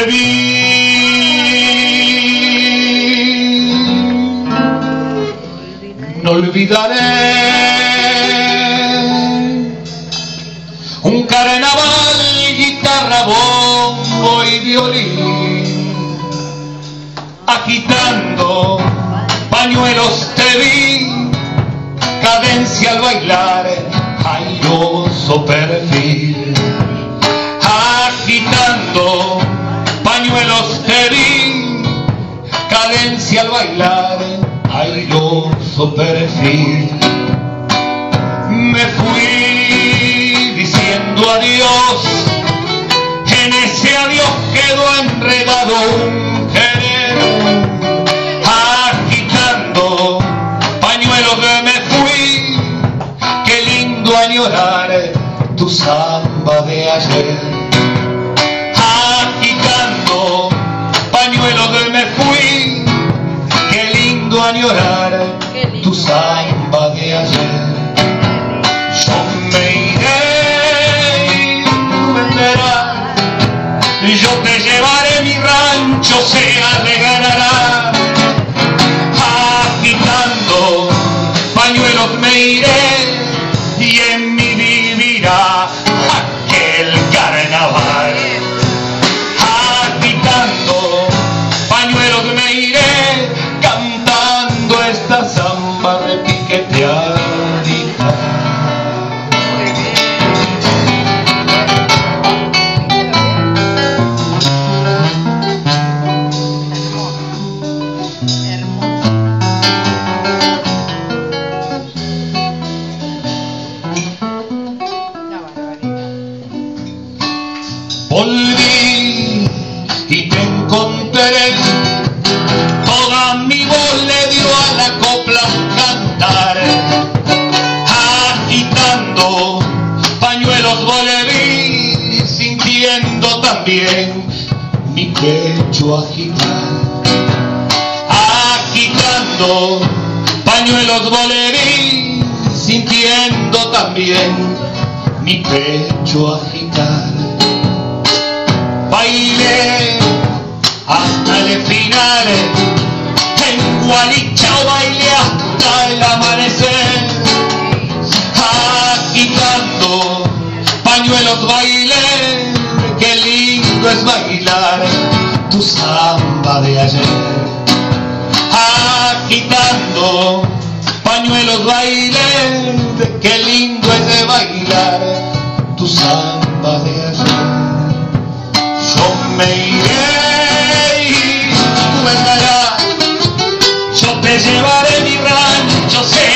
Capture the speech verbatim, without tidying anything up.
vi. No olvidaré un carnaval, guitarra, bombo y violín, agitando pañuelos te vi, cadencia al bailar, airoso perfil, agitando pañuelos te vi, cadencia al bailar, airoso perfil. Me fui diciendo adiós, en ese adiós quedó enredado un querer, agitando pañuelos me fui, qué lindo añorar tu samba de ayer, agitando pañuelos me fui, qué lindo añorar tu samba de ayer. Yo me iré y tú vendrás, yo te llevaré, mi rancho se alegrará, agitando pañuelos me iré y en mí vivirá aquel carnaval, agitando pañuelos me iré, cantando esta samba repiqueteadita. Volví y te encontré, toda mi voz le dio a la copla un cantar, agitando pañuelos volví, sintiendo también mi pecho agitar, agitando pañuelos volví, sintiendo también mi pecho agitar. Bailé hasta el final, en Gualichao bailé hasta el amanecer, agitando pañuelos bailé, qué lindo es bailar tu samba de ayer, agitando pañuelos bailé, qué lindo es de bailar tu samba de ayer. Yo me iré y tú vendrás, yo te llevaré, mi rancho se